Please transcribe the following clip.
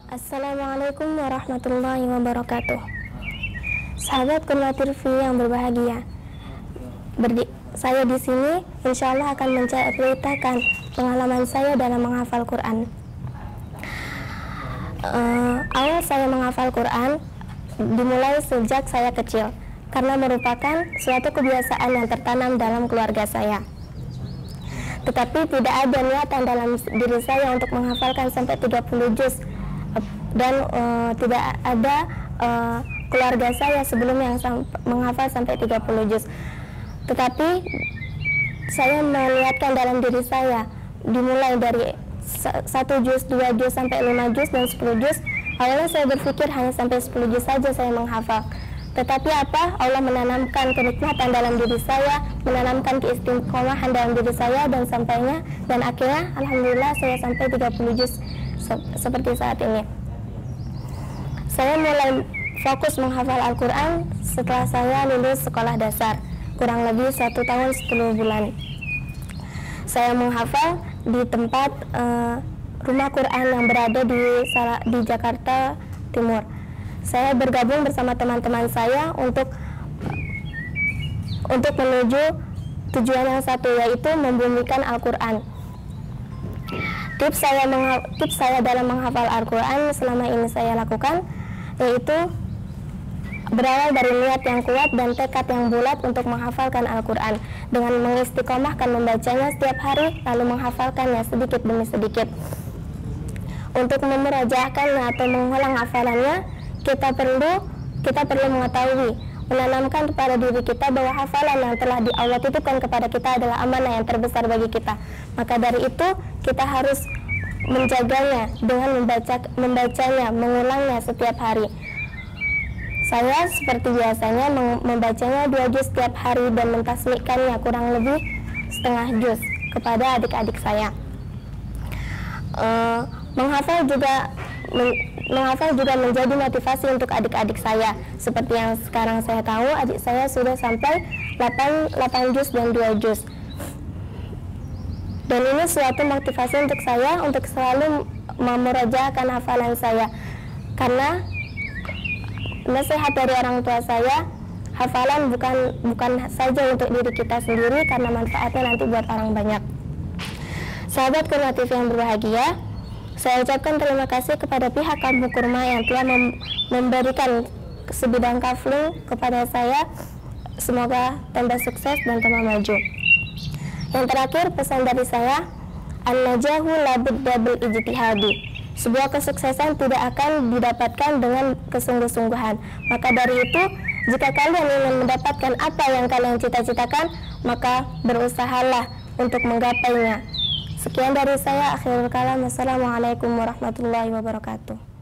Assalamualaikum warahmatullahi wabarakatuh. Sahabat Qurma TV yang berbahagia, saya di sini insya Allah akan menceritakan pengalaman saya dalam menghafal Quran. Awal saya menghafal Quran dimulai sejak saya kecil, karena merupakan suatu kebiasaan yang tertanam dalam keluarga saya. Tetapi tidak ada niatan dalam diri saya untuk menghafalkan sampai 30 juz, dan tidak ada keluarga saya sebelumnya yang menghafal sampai 30 juz. Tetapi saya melihatkan dalam diri saya, dimulai dari 1 juz, 2 juz, sampai 5 juz, dan 10 juz. Awalnya saya berpikir hanya sampai 10 juz saja saya menghafal. Tetapi Allah menanamkan kenikmatan dalam diri saya, menanamkan keistiqomahan dalam diri saya, dan akhirnya alhamdulillah saya sampai 30 juz seperti saat ini. Saya mulai fokus menghafal Al-Quran setelah saya lulus sekolah dasar, kurang lebih 1 tahun 10 bulan. Saya menghafal di tempat rumah Quran yang berada di Jakarta Timur. Saya bergabung bersama teman-teman saya untuk menuju tujuan yang satu, yaitu membumikan Al-Quran. Tips saya dalam menghafal Al-Quran selama ini saya lakukan, yaitu berawal dari niat yang kuat dan tekad yang bulat untuk menghafalkan Al-Quran, dengan mengistiqomahkan membacanya setiap hari, lalu menghafalkannya sedikit demi sedikit. Untuk memurajaahkannya atau mengulang hafalannya, kita perlu mengetahui, menanamkan kepada diri kita bahwa hafalan yang telah Allah titipkan kepada kita adalah amanah yang terbesar bagi kita. Maka dari itu kita harus menjaganya dengan membacanya, mengulangnya setiap hari. Saya seperti biasanya membacanya 2 juz setiap hari dan mentasmikkannya kurang lebih setengah juz kepada adik-adik saya. Menghafal juga menjadi motivasi untuk adik-adik saya. Seperti yang sekarang saya tahu, adik saya sudah sampai 8 juz dan 2 juz. Dan ini suatu motivasi untuk saya untuk selalu memurajaahkan hafalan saya. Karena nasihat dari orang tua saya, hafalan bukan saja untuk diri kita sendiri, karena manfaatnya nanti buat orang banyak. Sahabat Qurma TV yang berbahagia, saya ucapkan terima kasih kepada pihak Kampung Qurma yang telah memberikan sebidang kafling kepada saya. Semoga tambah sukses dan tambah maju. Yang terakhir, pesan dari saya, an-najahu la budda bil ijtihadi. Sebuah kesuksesan tidak akan didapatkan dengan kesungguh-sungguhan. Maka dari itu, jika kalian ingin mendapatkan apa yang kalian cita-citakan, maka berusahalah untuk menggapainya. Sekian dari saya, akhirul kalam. Wassalamualaikum warahmatullahi wabarakatuh.